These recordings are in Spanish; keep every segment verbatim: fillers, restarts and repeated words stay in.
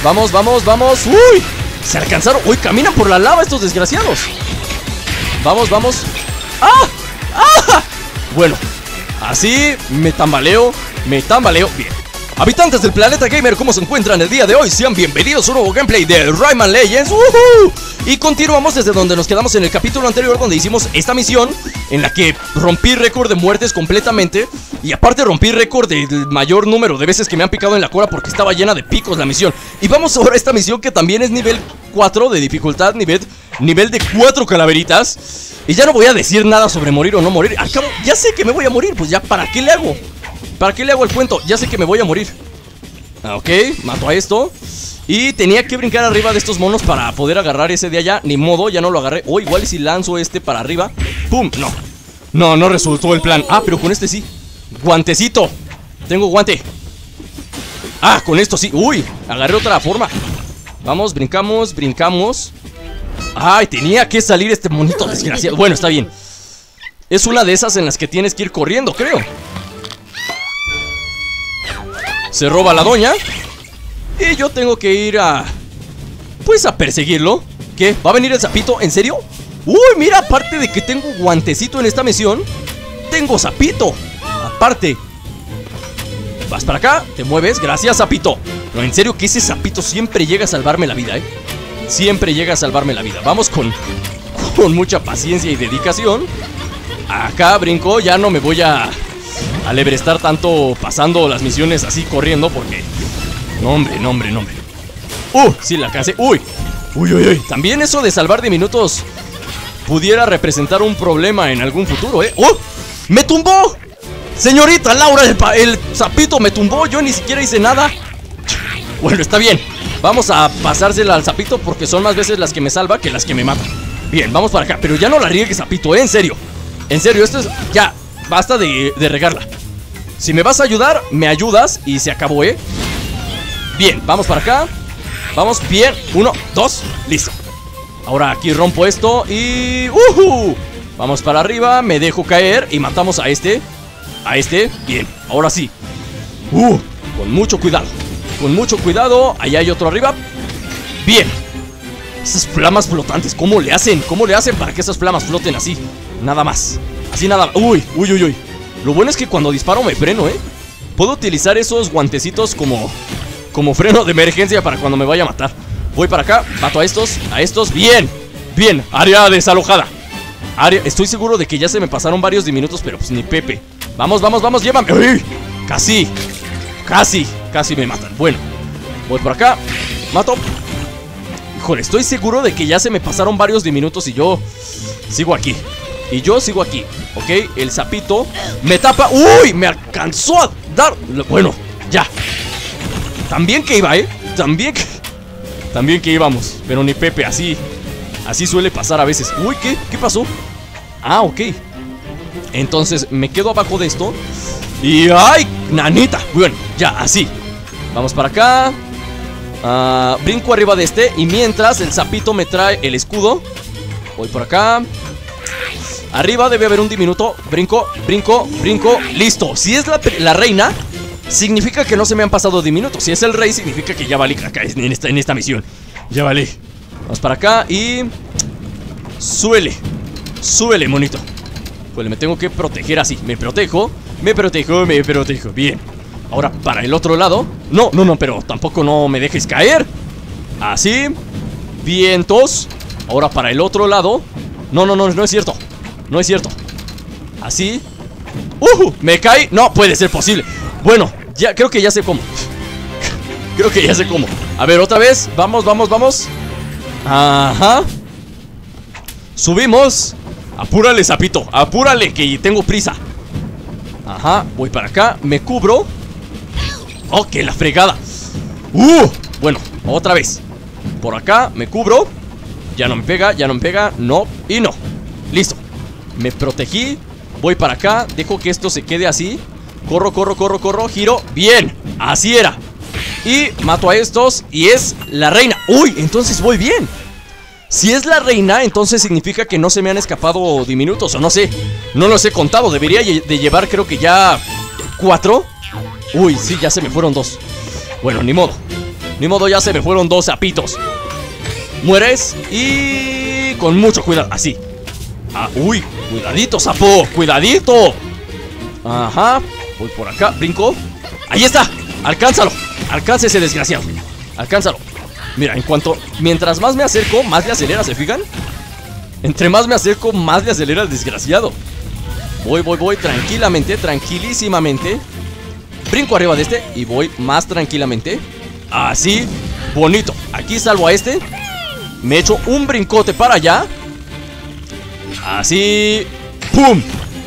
Vamos, vamos, vamos. ¡Uy! Se alcanzaron. ¡Uy! Caminan por la lava estos desgraciados. Vamos, vamos. ¡Ah! ¡Ah! Bueno, así me tambaleo. Me tambaleo. Bien. Habitantes del planeta gamer, ¿cómo se encuentran el día de hoy? Sean bienvenidos a un nuevo gameplay de Rayman Legends. ¡Woohoo! Y continuamos desde donde nos quedamos en el capítulo anterior, donde hicimos esta misión en la que rompí récord de muertes completamente. Y aparte rompí récord del mayor número de veces que me han picado en la cola, porque estaba llena de picos la misión. Y vamos ahora a esta misión que también es nivel cuatro de dificultad, nivel, nivel de cuatro calaveritas. Y ya no voy a decir nada sobre morir o no morir. Al cabo, ya sé que me voy a morir, pues ya, ¿para qué le hago? ¿Para qué le hago el cuento? Ya sé que me voy a morir. Ah, ok, mato a esto. Y tenía que brincar arriba de estos monos para poder agarrar ese de allá. Ni modo, ya no lo agarré. O oh, igual y si lanzo este para arriba. ¡Pum! No, no, no resultó el plan. Ah, pero con este sí. Guantecito. Tengo guante. Ah, con esto sí. Uy, agarré otra forma. Vamos, brincamos, brincamos. Ay, tenía que salir este monito desgraciado. Bueno, está bien. Es una de esas en las que tienes que ir corriendo, creo. Se roba la doña. Y yo tengo que ir a... pues a perseguirlo. ¿Qué? ¿Va a venir el sapito? ¿En serio? Uy, mira, aparte de que tengo guantecito en esta misión, tengo sapito. Aparte. Vas para acá, te mueves, gracias sapito. No, en serio que ese sapito siempre llega a salvarme la vida, eh. Siempre llega a salvarme la vida. Vamos con, con mucha paciencia y dedicación. Acá brinco, ya no me voy a alebrestar tanto pasando las misiones así corriendo, porque... no, hombre, no, hombre, no, hombre. Uh, sí la casé, uy. Uy, uy, uy. También eso de salvar de minutos pudiera representar un problema en algún futuro, eh. ¡Oh! ¡Me tumbó! Señorita Laura, el, el sapito me tumbó. Yo ni siquiera hice nada. Bueno, está bien. Vamos a pasársela al sapito, porque son más veces las que me salva que las que me matan. Bien, vamos para acá. Pero ya no la riegues, sapito, ¿eh? En serio. En serio, esto es... ya, basta de, de regarla. Si me vas a ayudar, me ayudas y se acabó, ¿eh? Bien, vamos para acá. Vamos, bien, uno, dos, listo. Ahora aquí rompo esto y... ¡uh! Vamos para arriba, me dejo caer y matamos a este. A este, bien, ahora sí. Uh, con mucho cuidado. Con mucho cuidado, allá hay otro arriba. Bien. Esas flamas flotantes, ¿cómo le hacen? ¿Cómo le hacen para que esas flamas floten así? Nada más, así nada más. Uy, uy, uy, uy. Lo bueno es que cuando disparo me freno, ¿eh? Puedo utilizar esos guantecitos como... como freno de emergencia para cuando me vaya a matar. Voy para acá, mato a estos, a estos, bien. Bien, área desalojada. Área, estoy seguro de que ya se me pasaron varios diminutos, pero pues ni Pepe. Vamos, vamos, vamos, llévame. ¡Uy! Casi, casi, casi me matan. Bueno, voy por acá, mato. Híjole, estoy seguro de que ya se me pasaron varios diminutos y yo sigo aquí. Y yo sigo aquí, ¿ok? El sapito me tapa. ¡Uy! Me alcanzó a dar. Bueno, ya. También que iba, ¿eh? También que... también que íbamos. Pero ni Pepe, así... así suele pasar a veces. Uy, ¿qué? ¿Qué pasó? Ah, ok. Entonces me quedo abajo de esto y... ¡ay! Nanita. Bueno, ya, así. Vamos para acá. uh, Brinco arriba de este. Y mientras el sapito me trae el escudo. Voy por acá. Arriba debe haber un diminuto. Brinco, brinco, brinco. Listo. Si es la, la reina, significa que no se me han pasado diminutos. Si es el rey, significa que ya valí acá en esta, en esta misión. Ya valí. Vamos para acá y... súbele. Súbele, monito. Pues me tengo que proteger así. Me protejo, me protejo, me protejo. Bien. Ahora para el otro lado. No, no, no, pero tampoco no me dejes caer. Así. Vientos. Ahora para el otro lado. No, no, no, no es cierto. No es cierto. Así. ¡Uh! Me caí. No puede ser posible. Bueno, ya creo que ya sé cómo. Creo que ya sé cómo. A ver, otra vez. Vamos, vamos, vamos. Ajá. Subimos. Apúrale, sapito. Apúrale, que tengo prisa. Ajá, voy para acá. Me cubro. Oh, que la fregada. Uh, bueno, otra vez. Por acá, me cubro. Ya no me pega, ya no me pega. No, y no. Listo. Me protegí. Voy para acá, dejo que esto se quede así. Corro, corro, corro, corro, giro. Bien, así era. Y mato a estos y es la reina. Uy, entonces voy bien. Si es la reina, entonces significa que no se me han escapado diminutos. O no sé, no los he contado. Debería de llevar creo que ya cuatro. Uy, sí, ya se me fueron dos. Bueno, ni modo. Ni modo, ya se me fueron dos sapitos. Mueres y... con mucho cuidado, así. Ah, uy, cuidadito, sapo, cuidadito. Ajá, voy por acá, brinco. Ahí está, alcánzalo. Alcanza ese desgraciado, alcánzalo. Mira, en cuanto, mientras más me acerco, más le acelera, ¿se fijan? Entre más me acerco, más le acelera el desgraciado. Voy, voy, voy, tranquilamente, tranquilísimamente. Brinco arriba de este y voy más tranquilamente. Así, bonito. Aquí salvo a este. Me echo un brincote para allá. Así. ¡Pum!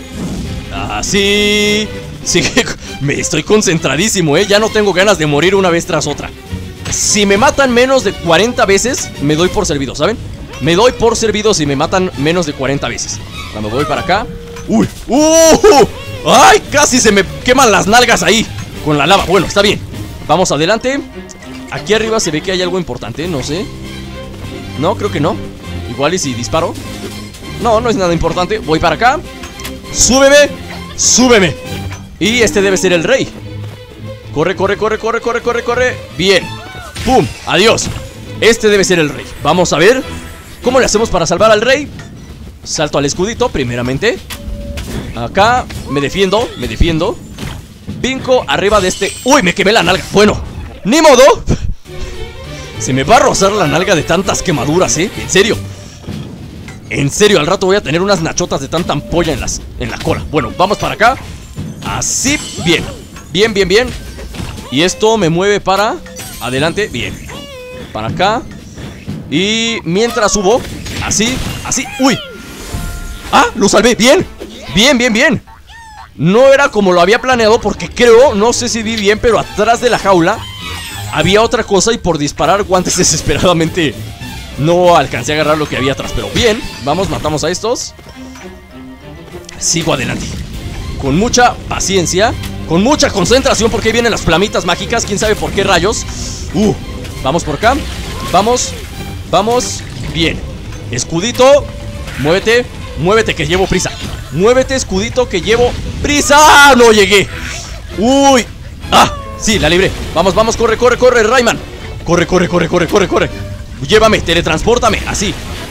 Así. Sí, me estoy concentradísimo, ¿eh? Ya no tengo ganas de morir una vez tras otra. Si me matan menos de cuarenta veces, me doy por servido, ¿saben? Me doy por servido si me matan menos de cuarenta veces. Cuando voy para acá. ¡Uy! ¡Uh! ¡Ay! Casi se me queman las nalgas ahí con la lava. Bueno, está bien. Vamos adelante. Aquí arriba se ve que hay algo importante, no sé. No, creo que no. Igual y si disparo. No, no es nada importante. Voy para acá. ¡Súbeme! ¡Súbeme! Y este debe ser el rey. Corre, corre, corre, corre, corre, corre, corre. Bien. ¡Pum! Adiós. Este debe ser el rey. Vamos a ver cómo le hacemos para salvar al rey. Salto al escudito, primeramente. Acá, me defiendo, me defiendo. Brinco arriba de este. ¡Uy! Me quemé la nalga. Bueno, ni modo. Se me va a rozar la nalga de tantas quemaduras, ¿eh? En serio. En serio, al rato voy a tener unas nachotas de tanta ampolla en, las, en la cola. Bueno, vamos para acá. Así, bien. Bien, bien, bien. Y esto me mueve para adelante, bien. Para acá. Y mientras subo, así, así, uy. Ah, lo salvé, bien. Bien, bien, bien. No era como lo había planeado porque creo, no sé si vi bien, pero atrás de la jaula había otra cosa y por disparar guantes desesperadamente no alcancé a agarrar lo que había atrás. Pero bien, vamos, matamos a estos. Sigo adelante con mucha paciencia, con mucha concentración porque ahí vienen las flamitas mágicas. Quién sabe por qué rayos. Uh, vamos por acá. Vamos, vamos, bien. Escudito, muévete, muévete que llevo prisa. Muévete, escudito, que llevo prisa. No llegué. Uy, ah, sí, la libré. Vamos, vamos, corre, corre, corre, Rayman. Corre, corre, corre, corre, corre, corre. Llévame, teletranspórtame, así.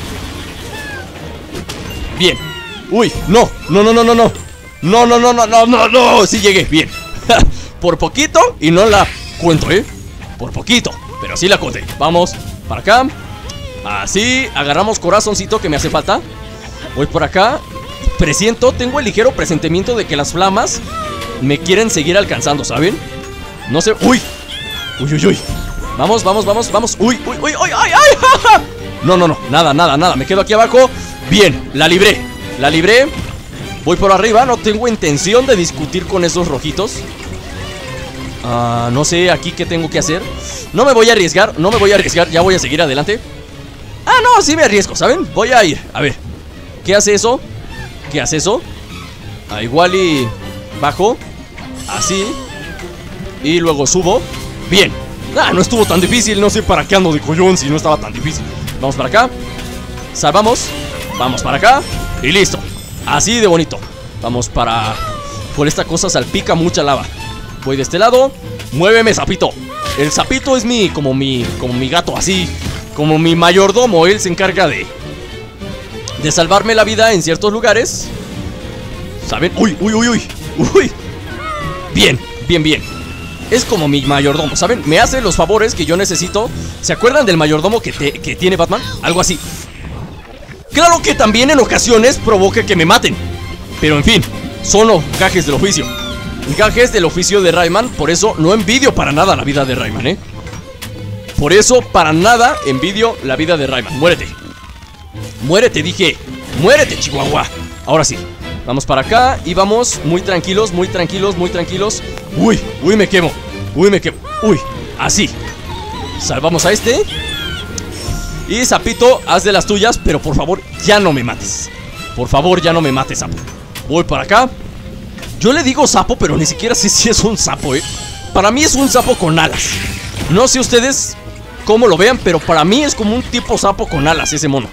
Bien. Uy, no, no, no, no, no, no. No, no, no, no, no, no, no. Sí llegué, bien. Por poquito y no la cuento, ¿eh? Por poquito, pero sí la conté. Vamos, para acá. Así, agarramos corazoncito que me hace falta. Voy por acá. Presiento, tengo el ligero presentimiento de que las flamas me quieren seguir alcanzando, ¿saben? No sé, uy. Uy, uy, uy. Vamos, vamos, vamos, vamos. Uy, uy, uy, uy, ay, ay, ja, ja. No, no, no, nada, nada, nada. Me quedo aquí abajo. Bien, la libré. La libré. Voy por arriba, no tengo intención de discutir con esos rojitos. Ah, no sé aquí qué tengo que hacer. No me voy a arriesgar, no me voy a arriesgar. Ya voy a seguir adelante. Ah, no, sí me arriesgo, ¿saben? Voy a ir, a ver. ¿Qué hace eso? ¿Qué hace eso? Ah, igual y bajo. Así. Y luego subo. Bien. Ah, no estuvo tan difícil, no sé para qué ando de collón si no estaba tan difícil. Vamos para acá. Salvamos. Vamos para acá. Y listo. Así de bonito. Vamos para... Por esta cosa salpica mucha lava. Voy de este lado. Muéveme, sapito. El sapito es mi... Como mi... Como mi gato, así. Como mi mayordomo. Él se encarga de... De salvarme la vida en ciertos lugares. ¿Saben? Uy, uy, uy, uy. Uy. Bien, bien, bien. Es como mi mayordomo, ¿saben? Me hace los favores que yo necesito. ¿Se acuerdan del mayordomo que, te, que tiene Batman? Algo así. Claro que también en ocasiones provoca que me maten. Pero en fin, son los gajes del oficio. Gajes del oficio de Rayman. Por eso no envidio para nada la vida de Rayman, ¿eh? Por eso para nada envidio la vida de Rayman. Muérete. Muérete, dije. Muérete, Chihuahua. Ahora sí. Vamos para acá y vamos muy tranquilos, muy tranquilos, muy tranquilos. Uy, uy, me quemo. Uy, me quemo. Uy, así. Salvamos a este. Y sapito, haz de las tuyas, pero por favor, ya no me mates. Por favor, ya no me mates, sapo. Voy para acá. Yo le digo sapo, pero ni siquiera sé si es un sapo, eh. Para mí es un sapo con alas. No sé ustedes cómo lo vean, pero para mí es como un tipo sapo con alas ese mono.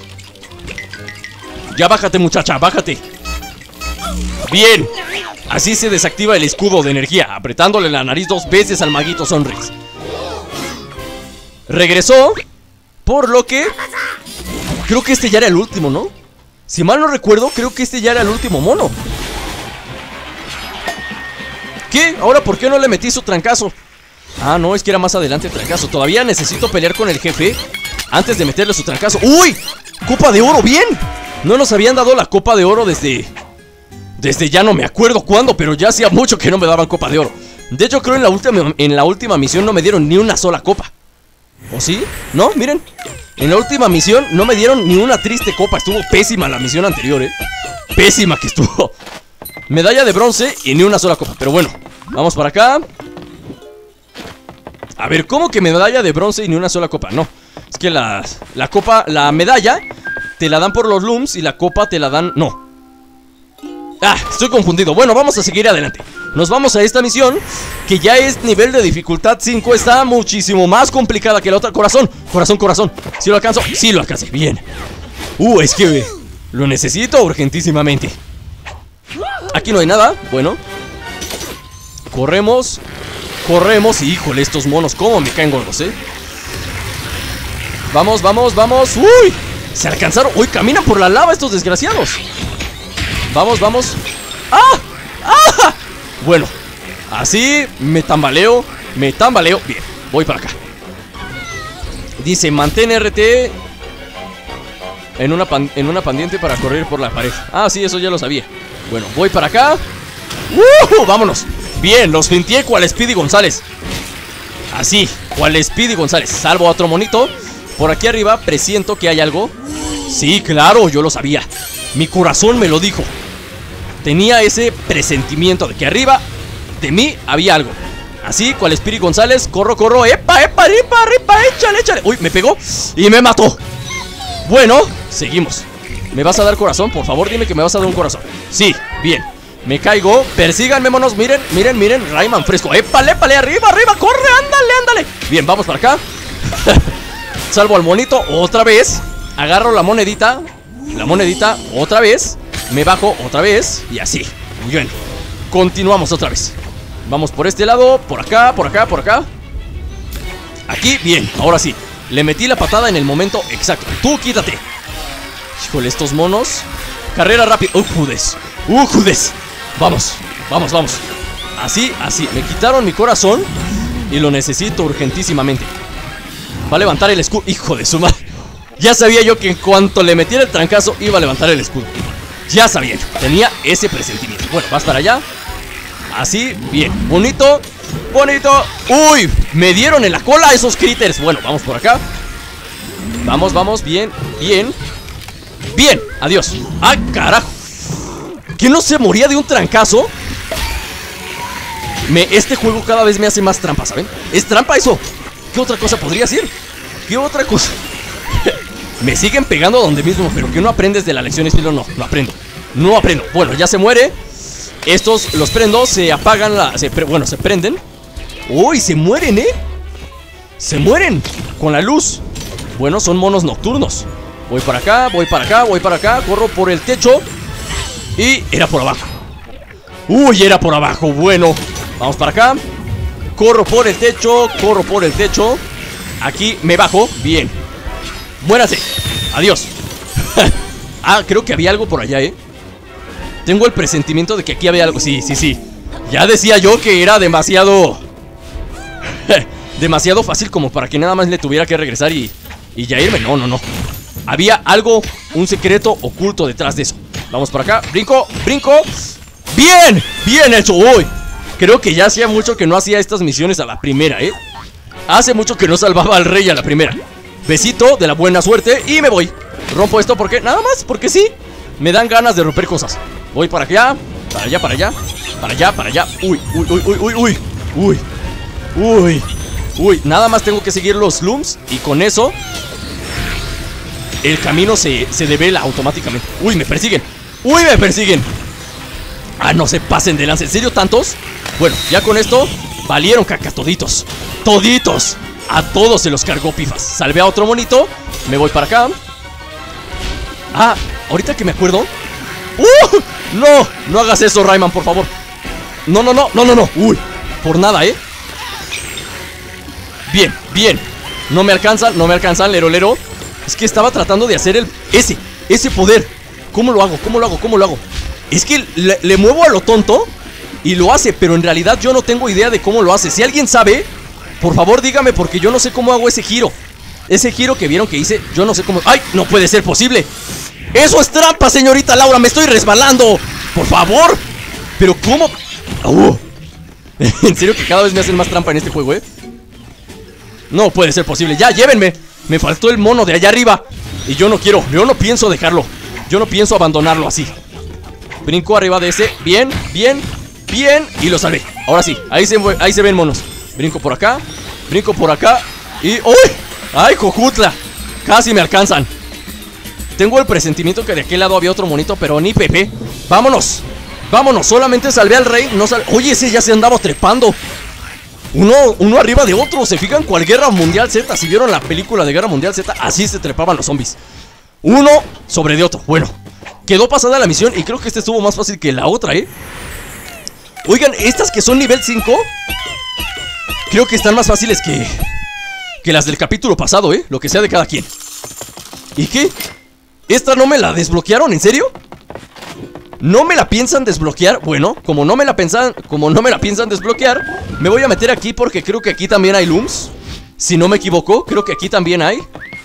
Ya bájate, muchacha, bájate. Bien. Así se desactiva el escudo de energía, apretándole la nariz dos veces al maguito Sonrix. regresó. Por lo que creo que este ya era el último, ¿no? Si mal no recuerdo, creo que este ya era el último mono. ¿Qué? ¿Ahora por qué no le metí su trancazo? Ah, no, es que era más adelante el trancazo. Todavía necesito pelear con el jefe antes de meterle su trancazo. ¡Uy! ¡Copa de oro! ¡Bien! No nos habían dado la copa de oro desde... Desde ya no me acuerdo cuándo, pero ya hacía mucho que no me daban copa de oro. De hecho, creo en la última, en la última misión no me dieron ni una sola copa. ¿O sí? No, miren. En la última misión no me dieron ni una triste copa. Estuvo pésima la misión anterior, ¿eh? Pésima que estuvo. Medalla de bronce y ni una sola copa. Pero bueno, vamos para acá. A ver, ¿cómo que medalla de bronce y ni una sola copa? No, es que la, la copa, la medalla te la dan por los looms y la copa te la dan... No. Ah, estoy confundido. Bueno, vamos a seguir adelante. Nos vamos a esta misión, que ya es nivel de dificultad cinco. Está muchísimo más complicada que la otra. Corazón, corazón, corazón. ¿Sí lo alcanzo? Sí lo alcancé, bien. Uh, es que lo necesito urgentísimamente. Aquí no hay nada, bueno. Corremos. Corremos, y híjole, estos monos cómo me caen gordos, eh. Vamos, vamos, vamos. Uy, se alcanzaron. Uy, caminan por la lava estos desgraciados. Vamos, vamos. ¡Ah! ¡Ah! Bueno, así me tambaleo. Me tambaleo, bien, voy para acá. Dice, mantén R T en una, pan en una pendiente para correr por la pared. Ah, sí, eso ya lo sabía. Bueno, voy para acá. ¡Uh! ¡Vámonos! Bien, los fintié cual Speedy González. Así, cual Speedy González. Salvo a otro monito. Por aquí arriba presiento que hay algo. Sí, claro, yo lo sabía. Mi corazón me lo dijo. Tenía ese presentimiento de que arriba de mí había algo. Así, cual Speedy González, corro, corro. ¡Epa, epa, epa, epa! ¡Échale, échale! Uy, me pegó y me mató. Bueno, seguimos. ¿Me vas a dar corazón? Por favor, dime que me vas a dar un corazón. Sí, bien. Me caigo, persíganme, monos, miren, miren, miren, Rayman fresco. ¡Épale, épale, arriba, arriba! ¡Corre, ándale, ándale! Bien, vamos para acá. Salvo al monito otra vez. Agarro la monedita. La monedita otra vez. Me bajo otra vez. Y así, muy bien. Continuamos otra vez. Vamos por este lado, por acá, por acá, por acá. Aquí, bien, ahora sí. Le metí la patada en el momento exacto. Tú quítate. Híjole, estos monos. Carrera rápida. ¡Uh, judes! ¡Uh, judes! Vamos, vamos, vamos. Así, así, me quitaron mi corazón y lo necesito urgentísimamente. Va a levantar el escudo. Hijo de su madre. Ya sabía yo que en cuanto le metiera el trancazo iba a levantar el escudo. Ya sabía yo, tenía ese presentimiento. Bueno, vas para allá. Así, bien, bonito. Bonito. Uy, me dieron en la cola esos critters. Bueno, vamos por acá. Vamos, vamos, bien, bien. Bien, adiós. Ah, carajo. ¿Que no se moría de un trancazo? Me, este juego cada vez me hace más trampa, ¿saben? ¿Es trampa eso? ¿Qué otra cosa podría ser? ¿Qué otra cosa? Me siguen pegando donde mismo, pero que no aprendes de la lección, estilo. No, no aprendo. No aprendo. Bueno, ya se muere. Estos los prendo, se apagan la... Se pre, bueno, se prenden. Uy, se mueren, ¿eh? Se mueren con la luz. Bueno, son monos nocturnos. Voy para acá, voy para acá, voy para acá. Corro por el techo. Y era por abajo. Uy, era por abajo. Bueno, vamos para acá. Corro por el techo, corro por el techo. Aquí me bajo, bien. Muérase, adiós. Ah, creo que había algo por allá, eh. Tengo el presentimiento de que aquí había algo. Sí, sí, sí. Ya decía yo que era demasiado demasiado fácil como para que nada más le tuviera que regresar y, y ya irme. No, no, no. Había algo, un secreto oculto detrás de eso. Vamos para acá, brinco, brinco. Bien, bien hecho. Uy, creo que ya hacía mucho que no hacía estas misiones a la primera, eh. Hace mucho que no salvaba al rey a la primera. Besito de la buena suerte y me voy. Rompo esto porque, nada más, porque sí. Me dan ganas de romper cosas. Voy para allá, para allá, para allá. Para allá, para allá. Uy, uy, uy, uy, uy, uy. Uy, uy, uy. Nada más tengo que seguir los looms y con eso el camino se, se devela automáticamente. Uy, me persiguen. Uy, me persiguen. Ah, no se pasen de lanza. ¿En serio tantos? Bueno, ya con esto valieron caca toditos. Toditos. A todos se los cargó pifas. Salvé a otro monito. Me voy para acá. Ah, ahorita que me acuerdo. ¡Uh! No, no hagas eso, Rayman, por favor. No, no, no, no, no, no. Uy, por nada, ¿eh? Bien, bien. No me alcanzan, no me alcanzan, lero, lero. Es que estaba tratando de hacer el... Ese, ese poder. ¿Cómo lo hago? ¿Cómo lo hago? ¿Cómo lo hago? Es que le, le muevo a lo tonto y lo hace, pero en realidad yo no tengo idea de cómo lo hace. Si alguien sabe, por favor dígame, porque yo no sé cómo hago ese giro. Ese giro que vieron que hice, yo no sé cómo... ¡Ay! No puede ser posible. ¡Eso es trampa, señorita Laura! ¡Me estoy resbalando! ¡Por favor! ¿Pero cómo? Uh. En serio que cada vez me hacen más trampa en este juego, ¿eh? No puede ser posible. ¡Ya, llévenme! Me faltó el mono de allá arriba y yo no quiero, yo no pienso dejarlo. Yo no pienso abandonarlo así. Brinco arriba de ese. Bien, bien, bien. Y lo salvé. Ahora sí, ahí se, ahí se ven monos. Brinco por acá, brinco por acá. Y... ¡uy! ¡Ay, Jojutla! Casi me alcanzan. Tengo el presentimiento que de aquel lado había otro monito, pero ni Pepe. ¡Vámonos! ¡Vámonos! Solamente salvé al rey, no sal... Oye, ese ya se andaba trepando. Uno, uno arriba de otro. ¿Se fijan? ¿Cuál Guerra Mundial Z? Si vieron la película de Guerra Mundial Z, así se trepaban los zombies. Uno sobre de otro. Bueno, quedó pasada la misión y creo que este estuvo más fácil que la otra, ¿eh? Oigan, estas que son nivel cinco creo que están más fáciles que Que las del capítulo pasado, ¿eh? Lo que sea de cada quien. ¿Y qué? ¿Esta no me la desbloquearon? ¿En serio? ¿No me la piensan desbloquear? Bueno, como no me la piensan, como no me la piensan desbloquear, me voy a meter aquí porque creo que aquí también hay looms. Si no me equivoco, creo que aquí también hay.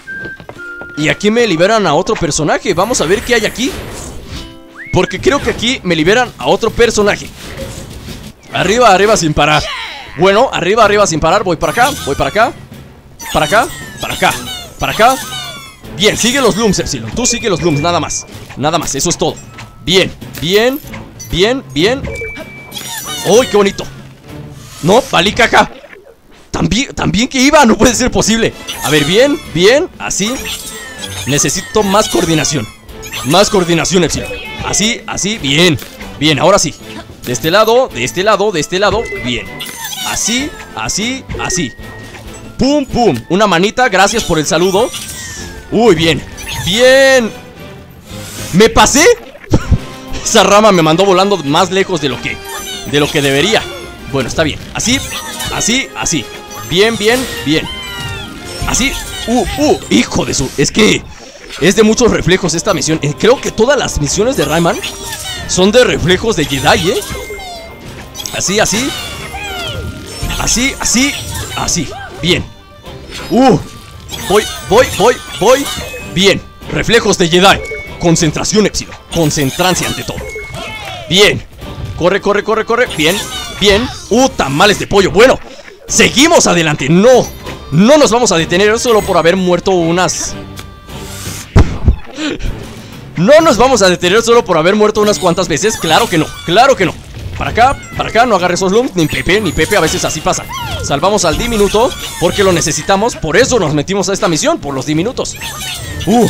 Y aquí me liberan a otro personaje. Vamos a ver qué hay aquí, porque creo que aquí me liberan a otro personaje. Arriba, arriba sin parar. Bueno, arriba, arriba sin parar. Voy para acá, voy para acá, para acá, para acá, para acá. Bien, sigue los looms, Epsilon. Tú sigue los looms, nada más. Nada más, eso es todo. Bien, bien, bien, bien. ¡Uy, qué bonito! No, valí caca. También, también que iba, no puede ser posible. A ver, bien, bien, así. Necesito más coordinación. Más coordinación, Epsilon. Así, así, bien. Bien, ahora sí. De este lado, de este lado, de este lado. Bien. Así, así, así. Pum, pum. Una manita, gracias por el saludo. Uy, bien. Bien. ¿Me pasé? Esa rama me mandó volando más lejos de lo que De lo que debería. Bueno, está bien. Así, así, así. Bien, bien, bien. Así, uh, uh, hijo de su... Es que es de muchos reflejos esta misión. eh, Creo que todas las misiones de Rayman son de reflejos de Jedi, ¿eh? Así, así. Así, así, así. Bien. Uh, voy, voy, voy, voy. Bien, reflejos de Jedi. Concentración, Epsilon. Concentrancia ante todo. Bien. Corre, corre, corre, corre. Bien, bien. Uh, tamales de pollo. Bueno, seguimos adelante. No, no nos vamos a detener solo por haber muerto unas... No nos vamos a detener solo por haber muerto unas cuantas veces. Claro que no, claro que no. Para acá, para acá, no agarre esos looms. Ni Pepe, ni Pepe, a veces así pasa. Salvamos al diminuto porque lo necesitamos. Por eso nos metimos a esta misión, por los diminutos. Uh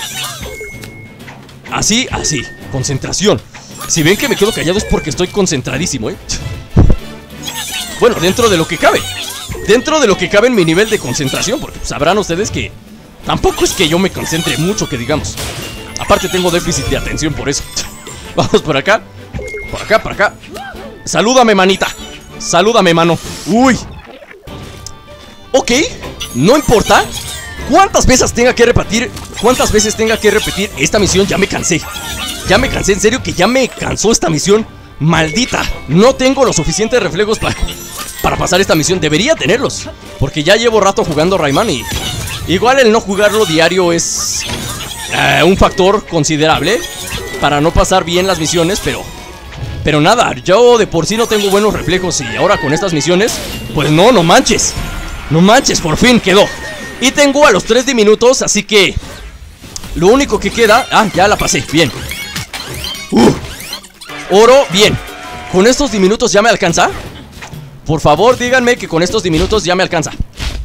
Así, así, concentración. Si ven que me quedo callado es porque estoy concentradísimo, ¿eh? Bueno, dentro de lo que cabe. Dentro de lo que cabe en mi nivel de concentración, porque sabrán ustedes que tampoco es que yo me concentre mucho, que digamos. Aparte tengo déficit de atención por eso. Vamos por acá. Por acá, por acá. Salúdame, manita. Salúdame, mano. Uy. Ok, no importa cuántas veces tenga que repetir Cuántas veces tenga que repetir esta misión. Ya me cansé. Ya me cansé, en serio que ya me cansó esta misión. Maldita. No tengo los suficientes reflejos para, para pasar esta misión. Debería tenerlos, porque ya llevo rato jugando Rayman y igual el no jugarlo diario es uh, un factor considerable para no pasar bien las misiones, pero Pero nada, yo de por sí no tengo buenos reflejos y ahora con estas misiones, pues no, no manches. No manches, por fin quedó. Y tengo a los tres diminutos, así que lo único que queda... Ah, ya la pasé, bien. uh, Oro, bien. ¿Con estos diminutos ya me alcanza? Por favor, díganme que con estos diminutos ya me alcanza.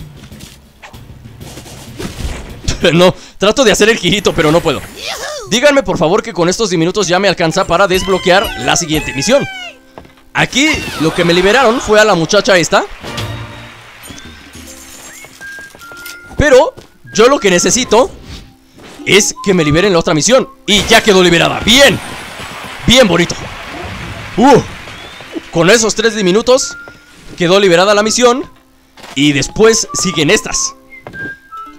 No, trato de hacer el girito, pero no puedo. Díganme por favor que con estos diminutos ya me alcanza para desbloquear la siguiente misión. Aquí lo que me liberaron fue a la muchacha esta, pero yo lo que necesito es que me liberen la otra misión. Y ya quedó liberada, bien. Bien bonito. Uh, con esos tres diminutos quedó liberada la misión. Y después siguen estas.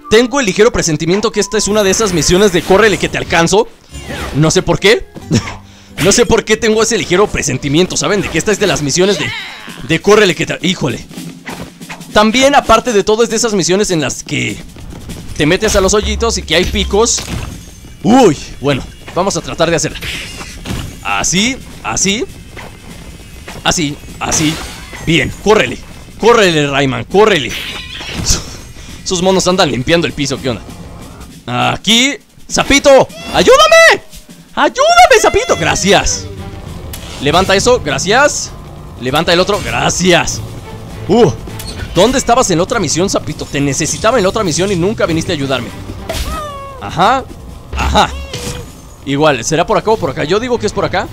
Tengo el ligero presentimiento que esta es una de esas misiones de córrele que te alcanzo. No sé por qué. No sé por qué tengo ese ligero presentimiento, ¿saben? De que esta es de las misiones de, de córrele que te... Híjole. También, aparte de todo, es de esas misiones en las que te metes a los hoyitos y que hay picos. Uy, bueno, vamos a tratar de hacerla. Así, así. Así, así. Bien, córrele. Córrele, Rayman, córrele. Esos monos andan limpiando el piso, ¿qué onda? Aquí, sapito, ¡ayúdame! ¡Ayúdame, sapito! Gracias. Levanta eso, gracias. Levanta el otro, gracias. Uh, ¿dónde estabas en la otra misión, sapito? Te necesitaba en la otra misión y nunca viniste a ayudarme. Ajá, ajá. Igual, ¿será por acá o por acá? Yo digo que es por acá.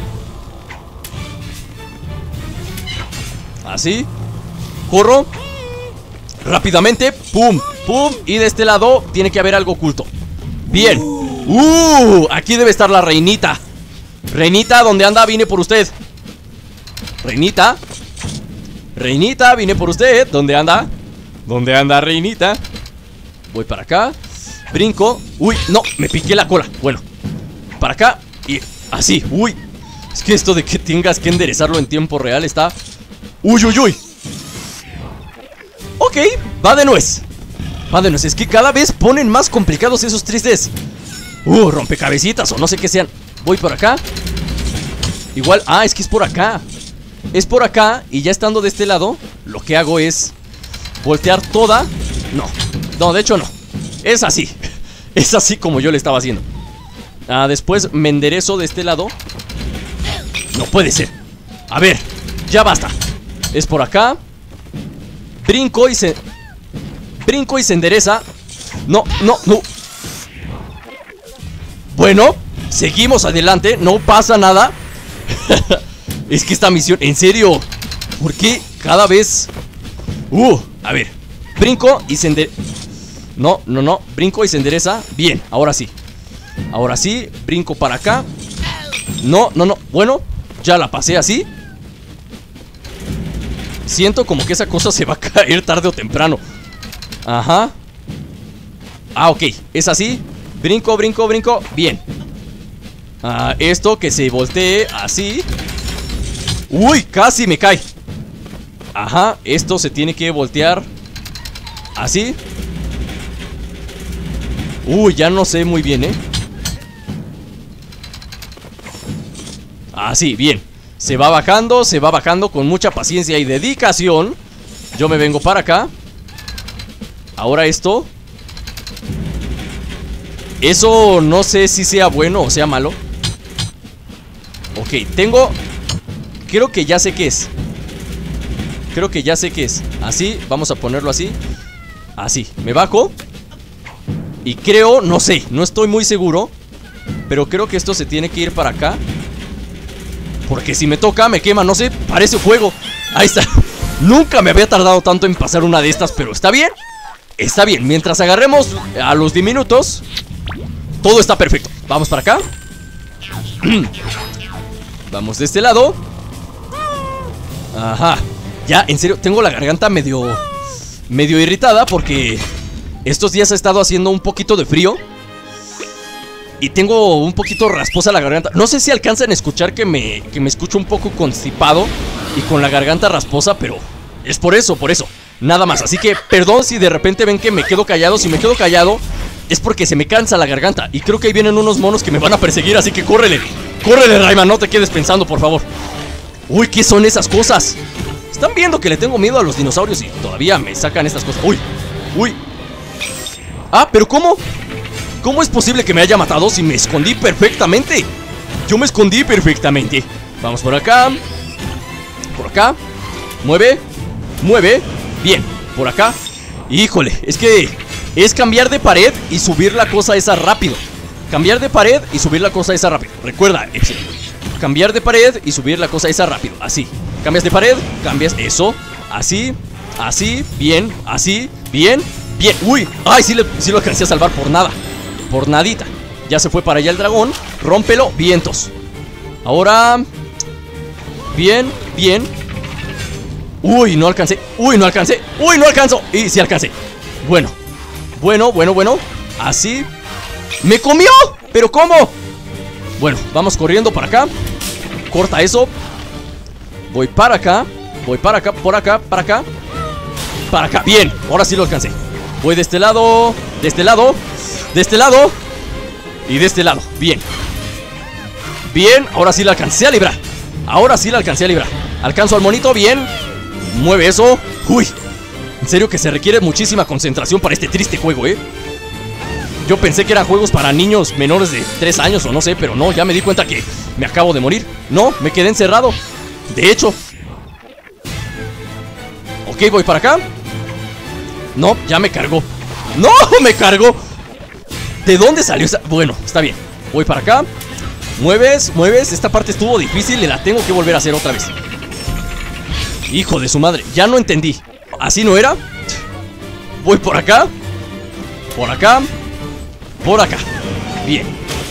Así. Corro rápidamente, pum, pum. Y de este lado tiene que haber algo oculto. Bien. Uh, aquí debe estar la reinita. Reinita, ¿dónde anda? Vine por usted. Reinita. Reinita, vine por usted. ¿Dónde anda? ¿Dónde anda, reinita? Voy para acá. Brinco. Uy, no, me piqué la cola. Bueno, para acá y así, uy. Es que esto de que tengas que enderezarlo en tiempo real está... Uy, uy, uy. Ok, va de nuez. Va de nuez, es que cada vez ponen más complicados esos tristes. Uh, rompecabecitas o no sé qué sean. Voy por acá. Igual, ah, es que es por acá. Es por acá y ya estando de este lado, lo que hago es voltear toda. No, no, de hecho no. Es así. Es así como yo le estaba haciendo. Ah, después me enderezo de este lado. No puede ser. A ver, ya basta. Es por acá. Brinco y se... Brinco y se endereza. No, no, no. Bueno, seguimos adelante. No pasa nada. Es que esta misión, en serio, ¿por qué cada vez? Uh, a ver. Brinco y se endereza. No, no, no, brinco y se endereza. Bien, ahora sí. Ahora sí, brinco para acá. No, no, no, bueno, ya la pasé así. Siento como que esa cosa se va a caer tarde o temprano. Ajá. Ah, ok, es así. Brinco, brinco, brinco, bien. Ah, esto que se voltee así. Uy, casi me cae. Ajá, esto se tiene que voltear así. Uy, ya no sé muy bien, ¿eh? Así, bien. Se va bajando, se va bajando con mucha paciencia y dedicación. Yo me vengo para acá. Ahora esto. Eso no sé si sea bueno o sea malo. Ok, tengo... Creo que ya sé qué es. Creo que ya sé qué es. Así, vamos a ponerlo así. Así, me bajo. Y creo, no sé, no estoy muy seguro, pero creo que esto se tiene que ir para acá. Porque si me toca, me quema, no sé, parece fuego. Ahí está. Nunca me había tardado tanto en pasar una de estas, pero está bien. Está bien, mientras agarremos a los diminutos, todo está perfecto. Vamos para acá. Vamos de este lado. Ajá. Ya, en serio, tengo la garganta medio Medio irritada porque estos días ha estado haciendo un poquito de frío y tengo un poquito rasposa la garganta. No sé si alcanzan a escuchar que me, que me escucho un poco constipado y con la garganta rasposa, pero es por eso, por eso, nada más. Así que perdón si de repente ven que me quedo callado. Si me quedo callado es porque se me cansa la garganta. Y creo que ahí vienen unos monos que me van a perseguir, así que córrele. Córrele, Rayman, no te quedes pensando, por favor. Uy, ¿qué son esas cosas? Están viendo que le tengo miedo a los dinosaurios y todavía me sacan estas cosas. Uy, uy. Ah, pero ¿cómo? ¿Cómo es posible que me haya matado si me escondí perfectamente? Yo me escondí perfectamente. Vamos por acá. Por acá. Mueve. Mueve. Bien, por acá. Híjole, es que es cambiar de pared y subir la cosa esa rápido. Cambiar de pared y subir la cosa esa rápido. Recuerda, cambiar de pared y subir la cosa esa rápido. Así. Cambias de pared, cambias eso. Así, así, bien, así, bien, bien. Uy, ay, sí, le, sí lo alcancé a salvar por nada. Por nadita. Ya se fue para allá el dragón. Rómpelo, vientos. Ahora. Bien, bien. Uy, no alcancé. Uy, no alcancé. Uy, no alcanzo. Y sí alcancé. Bueno, Bueno, bueno, bueno. Así. ¡Me comió! ¿Pero cómo? Bueno, vamos corriendo para acá. Corta eso. Voy para acá. Voy para acá, por acá, para acá. Para acá, bien, ahora sí lo alcancé. Voy de este lado, de este lado, de este lado y de este lado, bien. Bien, ahora sí la alcancé a librar. Ahora sí la alcancé a librar. Alcanzo al monito, bien. Mueve eso. Uy, en serio que se requiere muchísima concentración para este triste juego, eh. Yo pensé que eran juegos para niños menores de tres años o no sé, pero no, ya me di cuenta que me acabo de morir. No, me quedé encerrado. De hecho. Ok, voy para acá. No, ya me cargó. ¡No! ¡Me cargó! ¿De dónde salió esa? Bueno, está bien. Voy para acá. Mueves, mueves. Esta parte estuvo difícil y la tengo que volver a hacer otra vez. Hijo de su madre, ya no entendí. ¿Así no era? Voy por acá. Por acá. Por acá. Bien.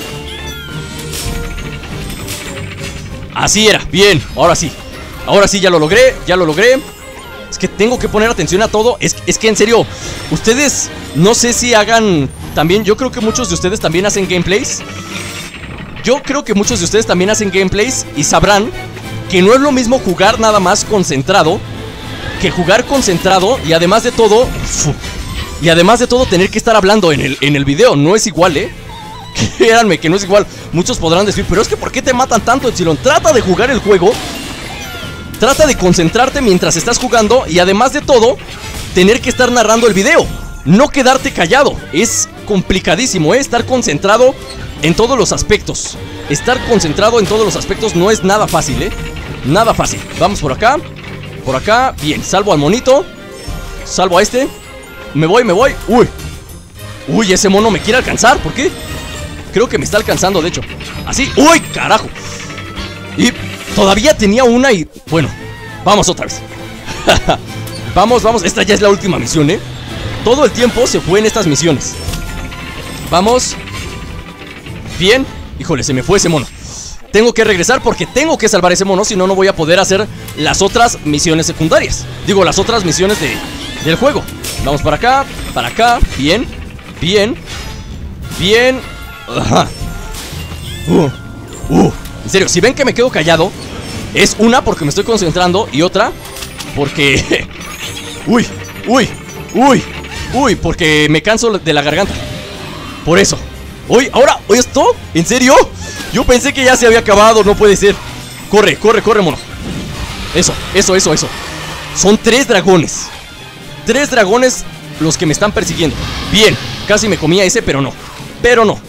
Así era, bien, ahora sí. Ahora sí, ya lo logré, ya lo logré. Es que tengo que poner atención a todo. Es, es que en serio, ustedes no sé si hagan también, yo creo que muchos de ustedes también hacen gameplays. Yo creo que muchos de ustedes también hacen gameplays y sabrán que no es lo mismo jugar nada más concentrado que jugar concentrado y además de todo y además de todo tener que estar hablando en el, en el video. No es igual, eh. Créanme que no es igual. Muchos podrán decir, pero es que ¿por qué te matan tanto, Epsilon? Trata de jugar el juego. Trata de concentrarte mientras estás jugando y además de todo, tener que estar narrando el video. No quedarte callado. Es complicadísimo, ¿eh? Estar concentrado en todos los aspectos. Estar concentrado en todos los aspectos no es nada fácil, ¿eh? Nada fácil. Vamos por acá. Por acá. Bien, salvo al monito. Salvo a este. Me voy, me voy. Uy. Uy, ese mono me quiere alcanzar. ¿Por qué? Creo que me está alcanzando, de hecho. Así. Uy, carajo. Y todavía tenía una y... Bueno, vamos otra vez. Vamos, vamos. Esta ya es la última misión, ¿eh? Todo el tiempo se fue en estas misiones. Vamos. Bien. Híjole, se me fue ese mono. Tengo que regresar porque tengo que salvar ese mono. Si no, no voy a poder hacer las otras misiones secundarias. Digo, las otras misiones de, del juego. Vamos para acá, para acá. Bien, bien, bien. Ajá. Uh, uh. En serio, si ven que me quedo callado, es una porque me estoy concentrando y otra porque... Uy, uy, uy, uy, porque me canso de la garganta. Por eso. Uy, ahora, ¿esto? ¿En serio? Yo pensé que ya se había acabado, no puede ser. Corre, corre, corre, mono. Eso, eso, eso, eso. Son tres dragones. Tres dragones los que me están persiguiendo. Bien, casi me comía ese, pero no. Pero no.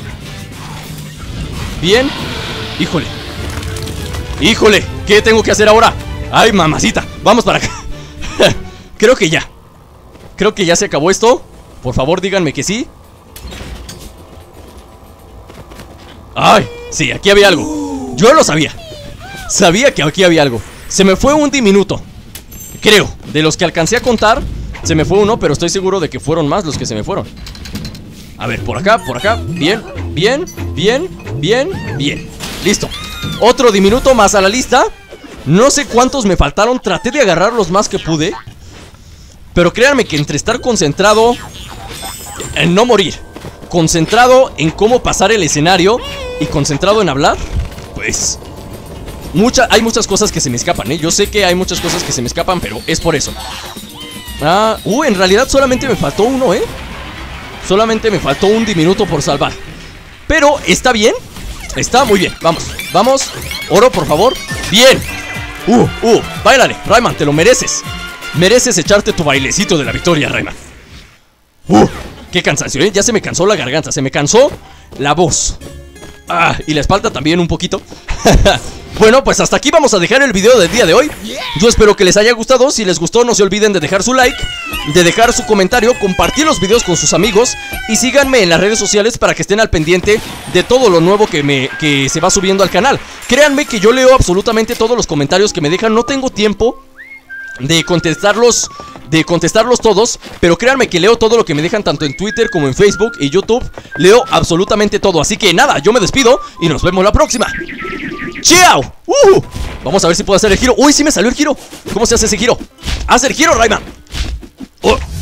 Bien. Híjole. Híjole, ¿qué tengo que hacer ahora? Ay, mamacita, vamos para acá. Creo que ya. Creo que ya se acabó esto. Por favor, díganme que sí. Ay, sí, aquí había algo. Yo lo sabía. Sabía que aquí había algo. Se me fue un diminuto. Creo, de los que alcancé a contar, se me fue uno, pero estoy seguro de que fueron más los que se me fueron. A ver, por acá, por acá. Bien, bien, bien, bien, bien. Listo. Otro diminuto más a la lista. No sé cuántos me faltaron. Traté de agarrar los más que pude. Pero créanme que entre estar concentrado en no morir, concentrado en cómo pasar el escenario y concentrado en hablar, pues mucha, hay muchas cosas que se me escapan, ¿eh? Yo sé que hay muchas cosas que se me escapan, pero es por eso. Ah, uh, en realidad solamente me faltó uno, ¿eh? Solamente me faltó un diminuto por salvar. Pero está bien. Está muy bien, vamos, vamos. Oro, por favor, bien. Uh, uh, báilale, Rayman, te lo mereces. Mereces echarte tu bailecito de la victoria, Rayman. Uh, qué cansancio, ¿eh? Ya se me cansó la garganta, se me cansó la voz. Ah, y la espalda también un poquito. Bueno, pues hasta aquí vamos a dejar el video del día de hoy. Yo espero que les haya gustado. Si les gustó, no se olviden de dejar su like, de dejar su comentario, compartir los videos con sus amigos y síganme en las redes sociales para que estén al pendiente de todo lo nuevo que, me, que se va subiendo al canal. Créanme que yo leo absolutamente todos los comentarios que me dejan. No tengo tiempo de contestarlos, de contestarlos todos, pero créanme que leo todo lo que me dejan tanto en Twitter como en Facebook y YouTube. Leo absolutamente todo, así que nada, yo me despido y nos vemos la próxima. ¡Chao! Uh, vamos a ver si puedo hacer el giro. ¡Uy, sí me salió el giro! ¿Cómo se hace ese giro? ¡Haz el giro, Rayman! Oh.